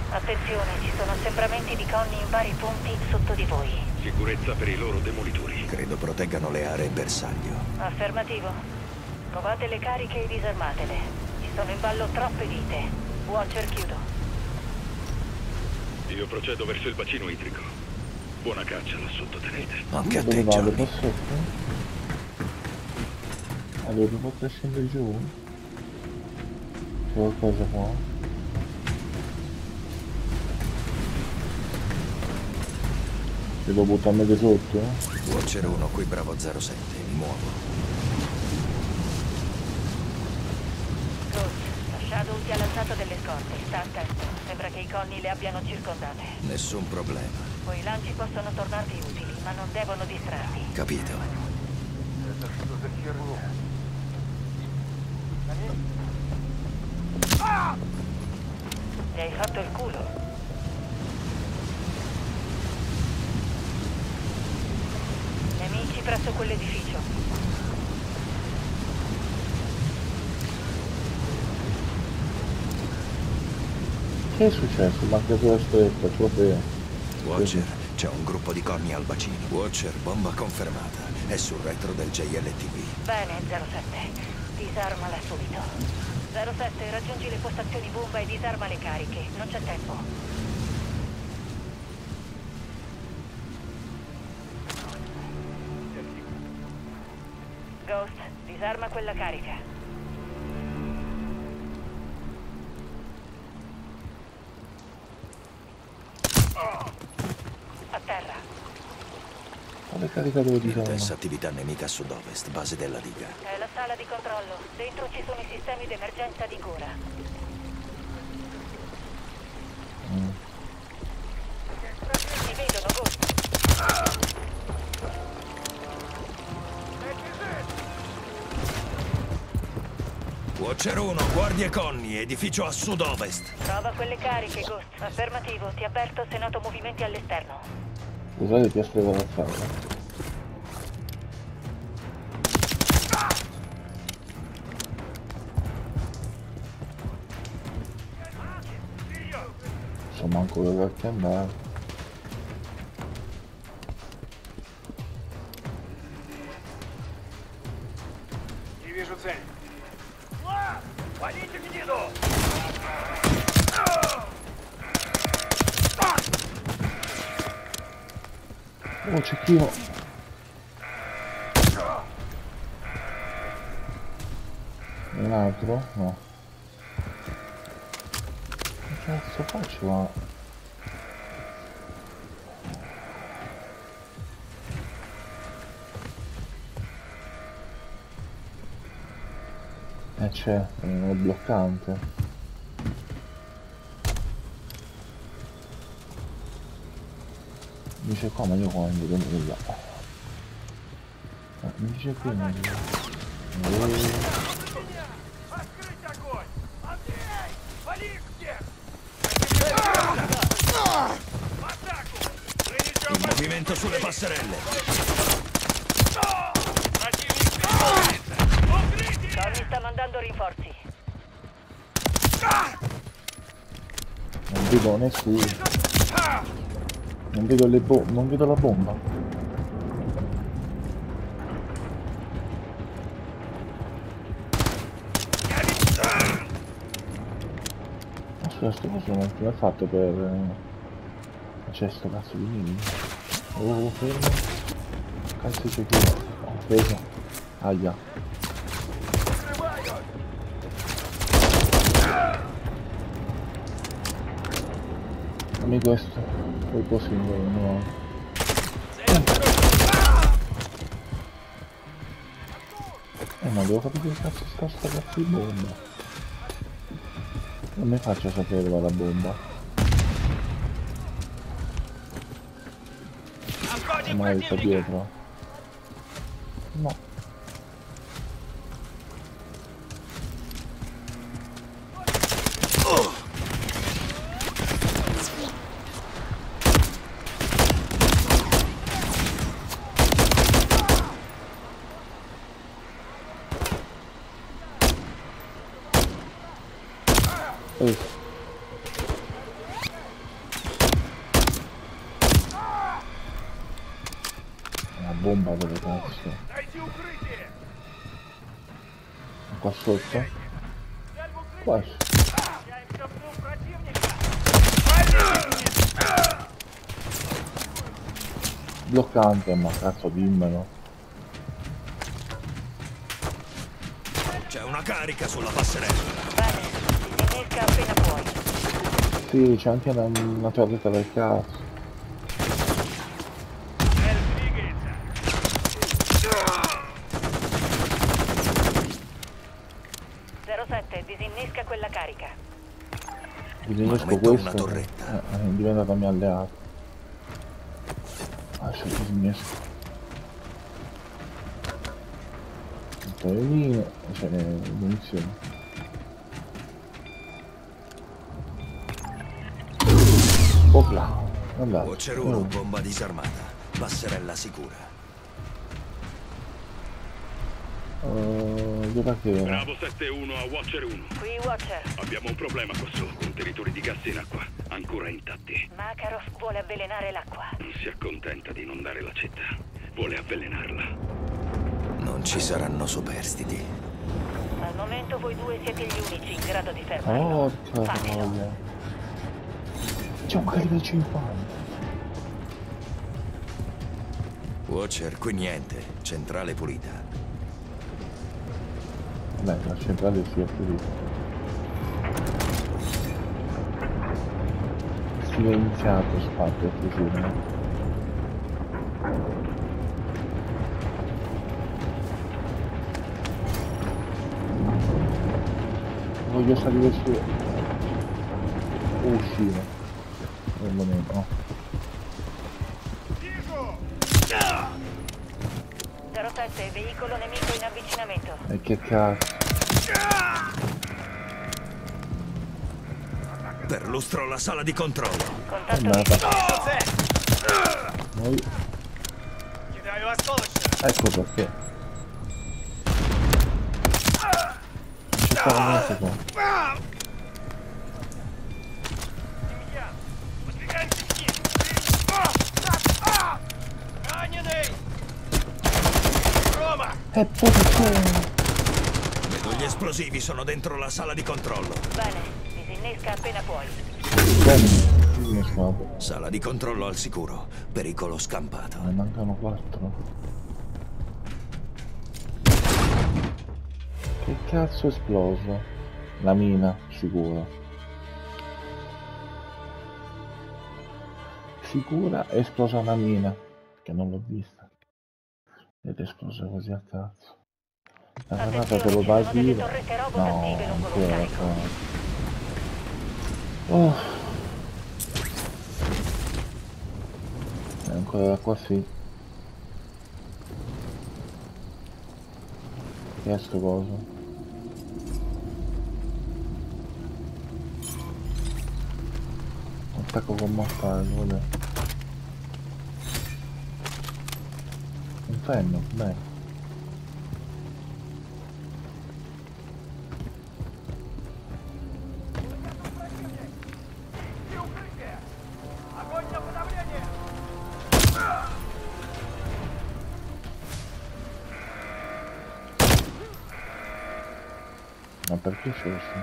Attenzione, ci sono assembramenti di conni in vari punti sotto di voi. Sicurezza per i loro demolitori. Credo proteggano le aree bersaglio. Affermativo. Scovate le cariche e disarmatele. Ci sono in ballo troppe vite. Watcher, chiudo. Io procedo verso il bacino idrico. Buona caccia là sotto, tenente. Anche a Dove te, vado? Johnny. Qua sotto? Allora, devo poter scendere giù? C'è qualcosa qua? Devo buttarmi di sotto? Watcher 1, qui Bravo 07, mi muovo. Ghost, la Shadow ti ha lanciato delle scorte. Sta attento. Sembra che i conni le abbiano circondate. Nessun problema. Quei lanci possono tornarti utili, ma non devono distrarti. Capito? Mi hai fatto il culo. Nemici presso quell'edificio. Che è successo? Manca solo stretta, proprio. Watcher, c'è un gruppo di conni al bacino. Watcher, bomba confermata. È sul retro del JLTV. Bene, 07. Disarmala subito. 07, raggiungi le postazioni bomba e disarma le cariche. Non c'è tempo. Ghost, disarma quella carica. A terra. Quale caricatore di Intensa zona? attività nemica a sud-ovest, base della diga. È la sala di controllo. Dentro ci sono i sistemi d'emergenza di cura. Ti vedono, Ghost. Watcher 1, guardie conni, edificio a sud-ovest. Prova quelle cariche, Ghost. Affermativo, ti avverto se noto movimenti all'esterno. Usate piastre corazzate. So manco dove che andare. Не вижу цель. Валите гниду! Oh, cecchino! Un altro? No. Che cazzo faccio a... c'è uno bloccante. Mi dice qua, ma io qua non vedo nulla. Mi dice qui non vedo. Открыть огонь! Андрей! Вали их всех! В атаку! Принесем In movimento sulle passerelle. Tony sta mandando rinforzi. Non vedo nessuno. Non vedo le non vedo la bomba. Ma scusa, sto coso non come ha fatto per... C'è sto cazzo di mini? Oh, fermo. Cazzo c'è qui. Ho preso. Aia. Dammi questo. Poi così no. Ma devo capire che cazzo sta cazzo di bomba. Non mi faccio sapere dove va la bomba. Magari sta dietro. No. bomba delle cazzo. Найди укрытие! Qua sotto? Цель в укрытие! Qua. Я им шепнул противника! Вали! Bloccante, ma cazzo dimmelo. C'è una carica sulla passerella. Bene, disinnesca appena puoi. Sì, c'è anche una torretta del cazzo. Цель двигается! 07, disinnesca quella carica. Disinnesco metto una questo. torretta. È diventato mio alleato. Ah, c'è disinnesco. Tutto le mine e c'è le munizioni. Opla. Andate. Watcher 1, bomba disarmata. Passerella sicura. Dov'è che era? Bravo 7-1 a Watcher 1. Qui Watcher. Abbiamo un problema quassù. Contenitori di gas in acqua, ancora intatti. Makarov vuole avvelenare l'acqua. Non si accontenta di inondare la città. Vuole avvelenarla. Non ci saranno superstiti. Al momento voi due siete gli unici in grado di fermarlo. Porca Fatelo. voglia. C'è un carico 50. Watcher, qui niente. Centrale pulita. Vabbè, la centrale si è pulita. Si è iniziato spazio così, no? Voglio salire su o uscire. Per il momento, no. Вижу! 07, veicolo nemico in avvicinamento. E che cazzo? Perlustro la sala di controllo. Contatto Andata. visivo. Цель! Noi... Кидаю осколочную! Ecco perché. Non c'è stato niente qua. Демьян! Подвигаемся к ним! Раненый! Рома! Posizione! Vedo gli esplosivi, sono dentro la sala di controllo. Bene, disinnesca appena puoi. Bene, mi scopo. Sala di controllo al sicuro. Pericolo scampato. Ne mancano 4. Che cazzo è esploso? La mina, sicura. Sicura è esplosa una mina. Che non l'ho vista. Ed è esplosa così a cazzo. La granata te lo va a Attenzione, ci sono delle dire? torrette robot No, attive lungo lo ancora scarico. qua. Oh. E ancora da qua sì. Che è sto coso? Attacco con mortale, vuole. Inferno, bene. Ищи укрытие! Огонь на подавление! Ma perché c'è questo?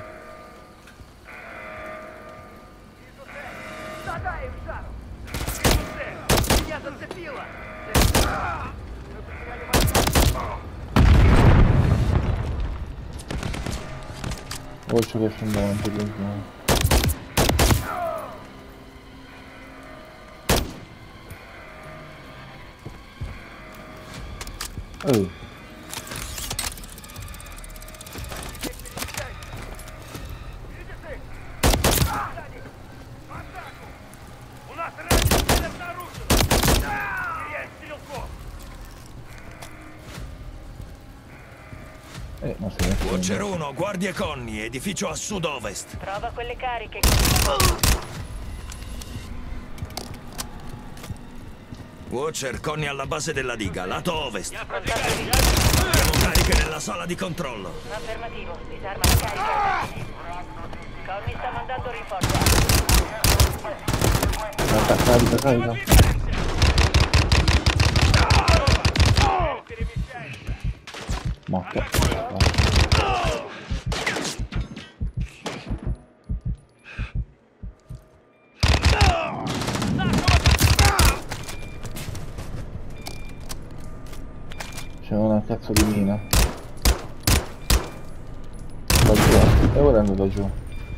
Вижу цель! Задай им жару! Вижу цель! Меня зацепило! Мы потеряли возможность! Voglio che sono davanti di noi. Oh. Видишь их? Сзади! В атаку! У нас раненый цель обнаружен! Теряем стрелков! Ma se ne Watcher 1, guardie Conny, edificio a sud-ovest. Trova quelle cariche. Watcher, Conny alla base della diga, lato ovest. Contatto visivo. Abbiamo cariche nella sala di controllo. Affermativo, disarma la carica. Conny sta mandando rinforzi. Carica, carica. Morto. C'è una cazzo di mina. Da giù. E ora è andato giù.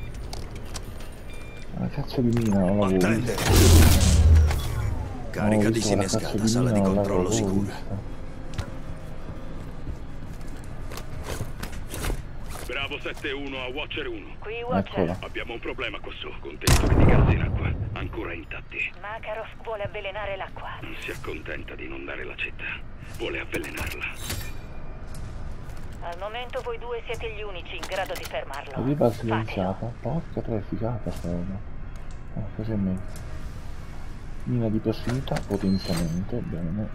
Una cazzo di mina, non l'avevo Attende. vista. Carica disinnescata, sala di controllo sicura. Bravo 7-1 a Watcher 1. Qui Watcher. Eccola. Abbiamo un problema qua su. Contenitori di gas in acqua, ancora intatti. Makarov vuole avvelenare l'acqua. Non si accontenta di non dare la città. Vuole avvelenarla. Al momento voi due siete gli unici in grado di fermarlo. La riva Fatelo. silenziata. Porca trafficata sta roba. Così è meglio. Mina di prossimità, potenziamento, bene.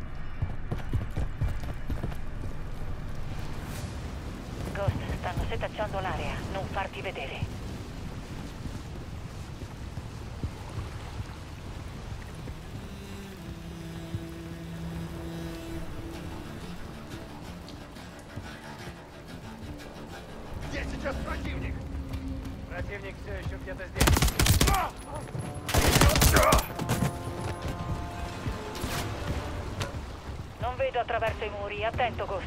Ghost, stanno setacciando l'area. Non farti vedere. Где сейчас противник? Противник все еще где-то здесь. Non vedo attraverso i muri. Attento, Ghost.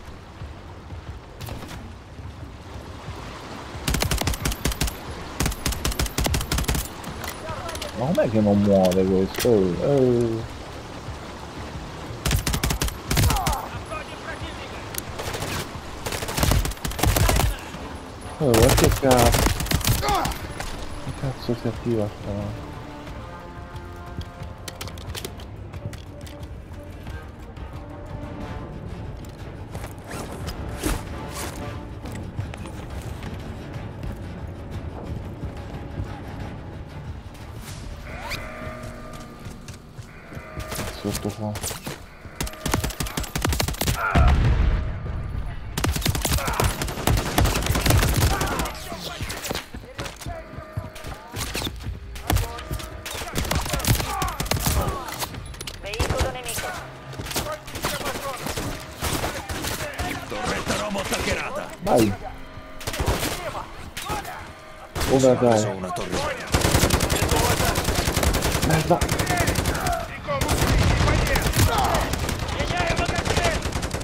Ma com'è che non muore questo? Ma che cazzo? Che cazzo si attiva sta? Sotto qua. Veicolo nemico. Torretta robot hackerata. Vai! Ora Ha preso dai! una torretta. Merda! Меняем магазин!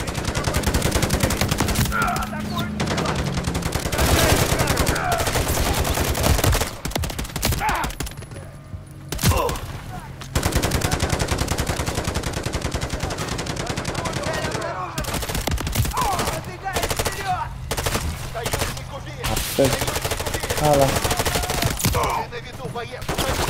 Забегаем вперед! Союзник убит! Aspetta! Ala! Ты на виду, боец!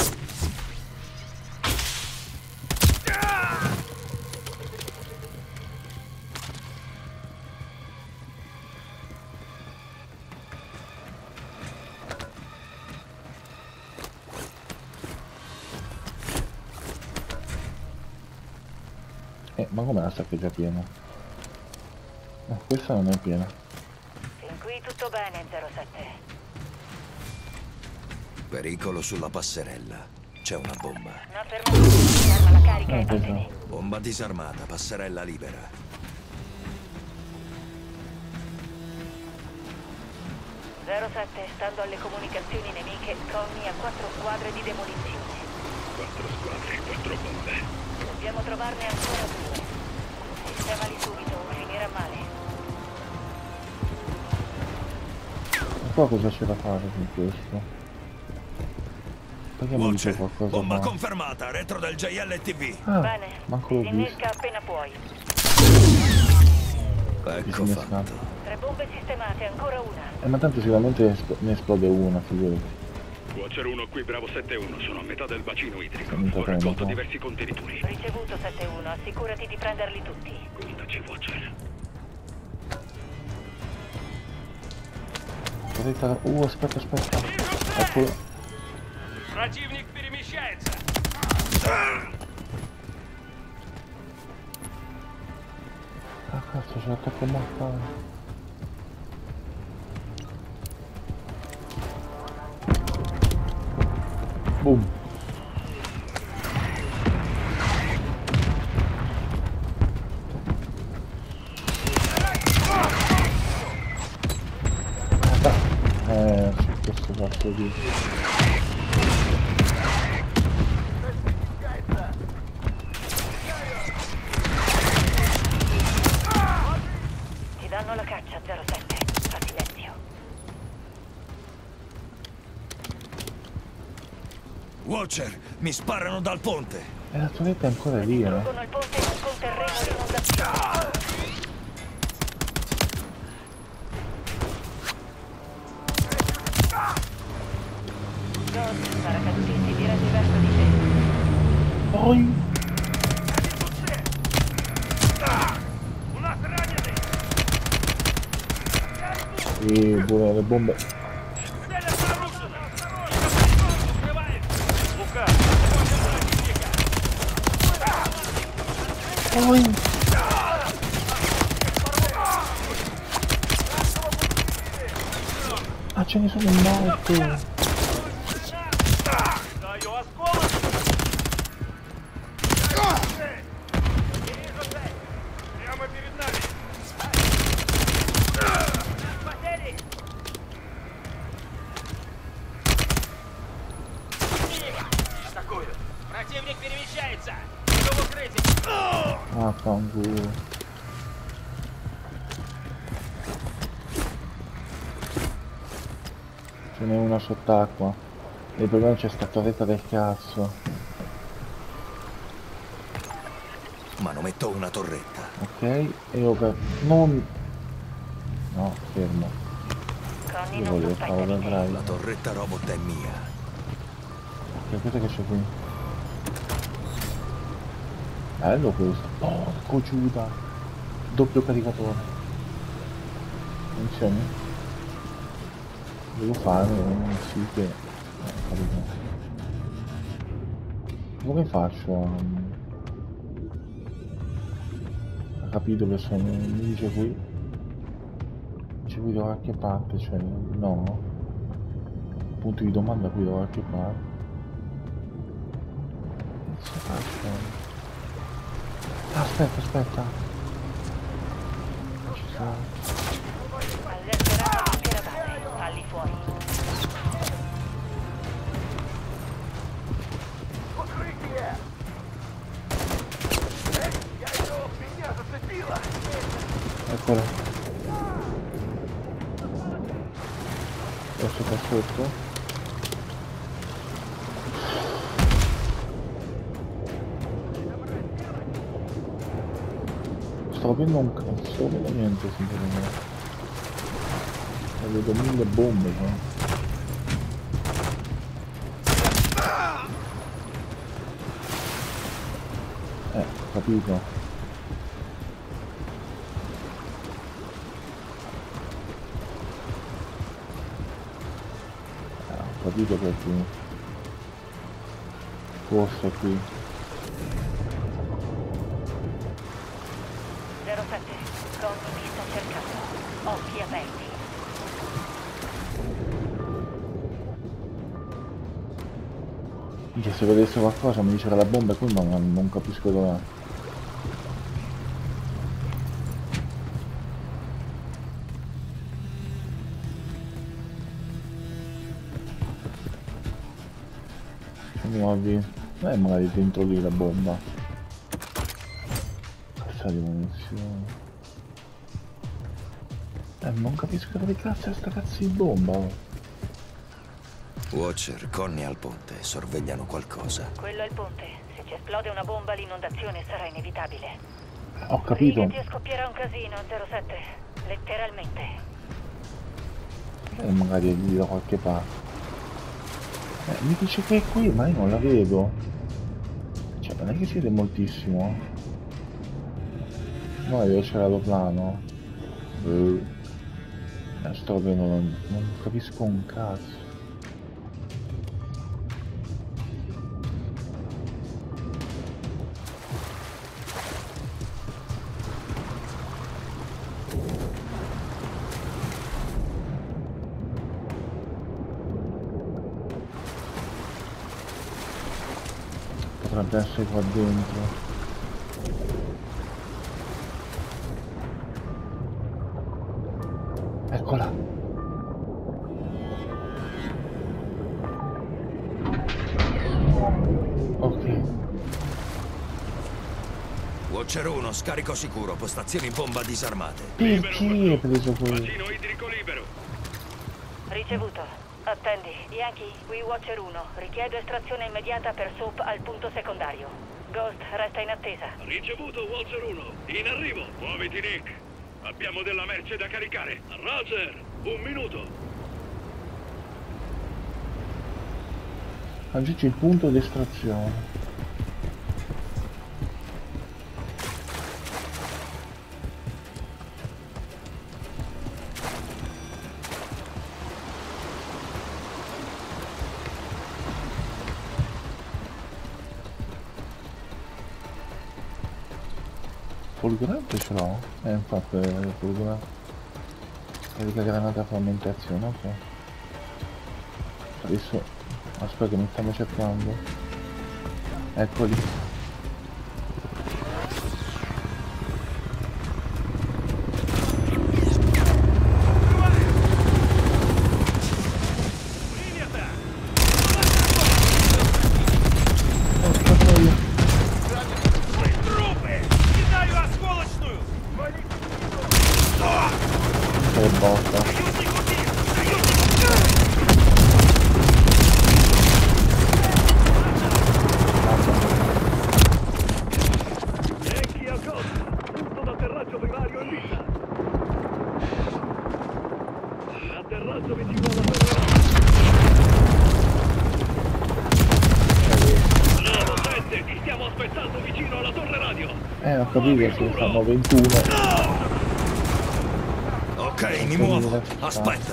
Ma come la sacca è già piena? No, questa non è piena. Fin qui tutto bene, 07. Pericolo sulla passerella. C'è una bomba. Una fermatura. Disarma la carica e Esatto. vattene. Bomba disarmata, passerella libera. 07, stando alle comunicazioni nemiche, Conny ha 4 squadre di demolizione. 4 squadre, 4 bombe. Dobbiamo trovarne ancora 2. Sistemali subito, finirà male. Ma qua cosa c'è da fare con questo? Perché mi dice Watcher, qualcosa? bomba ma... confermata, retro del JLTV. Ah, Bene, manco l'ho visto. disinnesca appena puoi. Ecco Disinnescato. fatto. 3 bombe sistemate, ancora una. Ma tanto sicuramente ne esplode una, figurati. Watcher 1 qui, Bravo 7-1. Sono a metà del bacino idrico. Mi Ho raccolto prendo. diversi contenitori. Ricevuto 7-1, assicurati di prenderli tutti. Contaci, Watcher. Aspetta, aspetta. Eccolo. Противник перемещается! Ah cazzo, c'è l'attacco mortale. Boom. qui. Ti danno la caccia, 07. Fa silenzio. Watcher, mi sparano dal ponte. E la torretta è ancora lì, eh? Con il ponte sul terreno di inondazione. Ghost, paracadutisti diretti verso di te. Poi... Sì, pure le bombe. Poi... Ah, ce ne sono molte. Противник перемещается! Иду в укрытие! Ah, fanculo. Ce n'è una sott'acqua. Il problema c'è sta torretta del cazzo. Manometto una torretta. Ok, e io per... non... No, fermo. Connie Io non voglio sospetta stavo di da te. drive. La torretta robot è mia. Ok, cosa che c'è qui? Bello questo. Porco Giuda. Doppio caricatore. Attenzione. Devo fare sì che... capito. Come faccio a... Ha capito che sono... mi dice qui. C'è qui da qualche parte, cioè... no. Punto di domanda qui da qualche parte. Che faccio? Aspetta. Non ci sta. Allerterà l'intera base. Falli fuori. Eccola. Adesso qua sotto. Sto vedendo un cazzo, non vedo niente sinceramente. Vedo 1000 bombe qua. Capito. Ho capito che è qui. Forse è qui. 07. Connie mi sta cercando. Occhi aperti. Minchia, se vedesse qualcosa mi dice che la bomba è qui, ma non capisco dov'è. Nuovi. Magari dentro lì la bomba. Cazzo di munizioni. Non capisco dove cazzo è sta cazzo di bomba. Watcher, Connie al ponte, sorvegliano qualcosa. Quello è il ponte. Se ci esplode una bomba, l'inondazione sarà inevitabile. Ho capito. Brigati e scoppierà un casino, 07. Letteralmente. Magari è lì da qualche parte. Mi dice che è qui, ma io non la vedo. Cioè, non è che siete moltissimo. No, io c'è l'aeroplano. Sto vedendo, non capisco un cazzo. Potrebbe essere qua dentro. Eccola. Watcher 1, scarico sicuro, postazioni bomba disarmate. Perché hai preso quello? Bacino idrico libero. Ricevuto. Attendi. Yankee, qui Watcher 1. Richiedo estrazione immediata per SOAP al punto secondario. Ghost, resta in attesa. Ricevuto, Watcher 1. In arrivo. Muoviti, Nick. Abbiamo della merce da caricare. Roger, 1 minuto. Raggiungi il punto di estrazione. Folgorante ce l'ho? Infatti folgorante. Carica granata frammentazione, ok. Adesso aspetta che mi stanno cercando. Eccoli. Ho capito che fanno 21. Ok, mi muovo. Aspetta.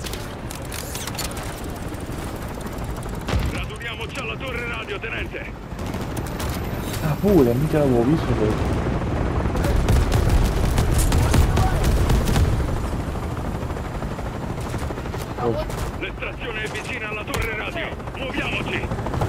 Raduniamoci alla torre radio, tenente. Ah pure, mica l'avevo visto questo. L'estrazione è vicina alla torre radio. Muoviamoci.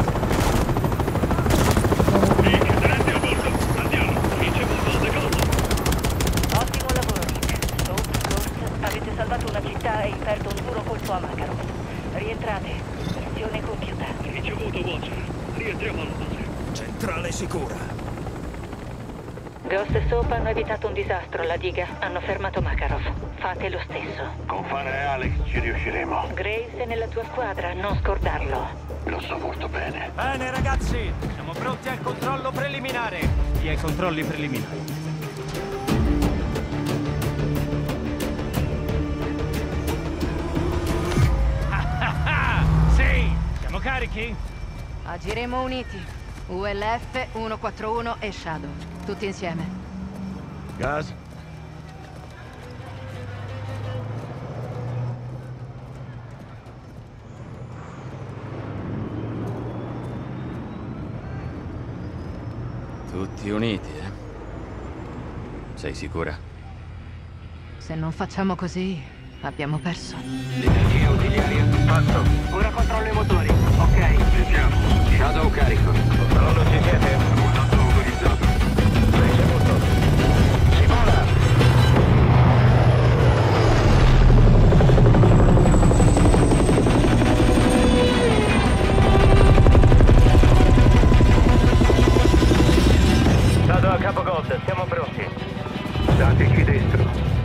Nick, tenente a bordo. Andiamo. Ricevuto, decollo. Ottimo lavoro, Nick. SOAP, Ghost, avete salvato una città e inferto un duro colpo a Makarov. Rientrate. Missione compiuta. Ricevuto, Watcher. Rientriamo alla base. Centrale sicura. Ghost e SOAP hanno evitato un disastro alla diga. Hanno fermato Makarov. Fate lo stesso. Con Fana e Alex ci riusciremo. Grace è nella tua squadra, non scordarlo. Lo so molto bene. Bene ragazzi, siamo pronti al controllo preliminare. Chi ha i controlli preliminari? Sì! Siamo carichi? Agiremo uniti. ULF 141 e Shadow. Tutti insieme. Gas. Tutti uniti, eh? Sei sicura? Se non facciamo così, abbiamo perso. L'energia ausiliaria. Fatto. Ora controllo i motori. Ok. Ci siamo. Shadow carico. Controllo, ci siete? Contatto autorizzato. Ricevuto. Si vola! Shadow a capo Gold, siamo pronti. Dateci dentro.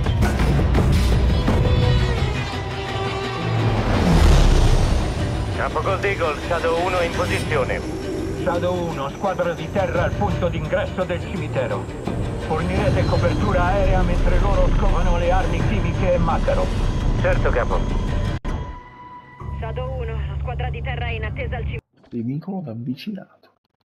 Capo Gold Eagle, Shadow 1 in posizione. Shadow 1, squadra di terra al punto d'ingresso del cimitero. Fornirete copertura aerea mentre loro scovano le armi chimiche e Makarov. Certo, capo. Shadow 1, la squadra di terra è in attesa al cimitero. Pericolo da avvicinato.